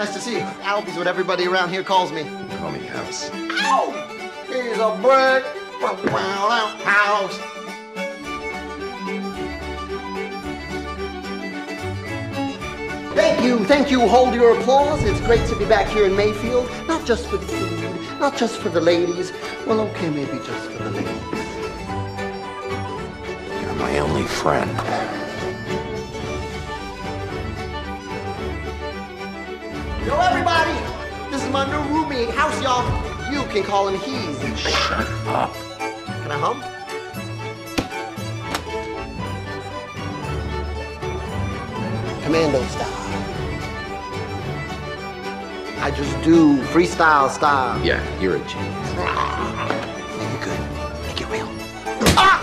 Nice to see you. Alvie's what everybody around here calls me. Call me House. Ow! He's a brick house. Thank you. Hold your applause. It's great to be back here in Mayfield. Not just for the food, not just for the ladies. Well, okay, maybe just for the ladies. You're my only friend. Yo, everybody! This is my new roommate, House, y'all. You can call him He's. Shut up. Can I hum? Commando style. I just do freestyle style. Yeah, you're a genius. Make it good. Make it real. Ah!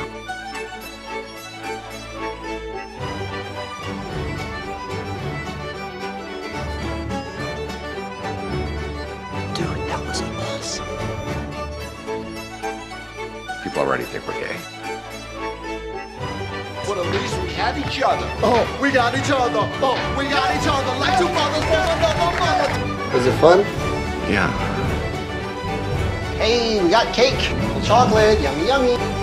Dude, that was awesome. People already think we're gay. But at least we had each other. Oh, we got each other. Oh, we got each other like two brothers. Was it fun? Yeah. Hey, we got cake, chocolate, yummy, yummy.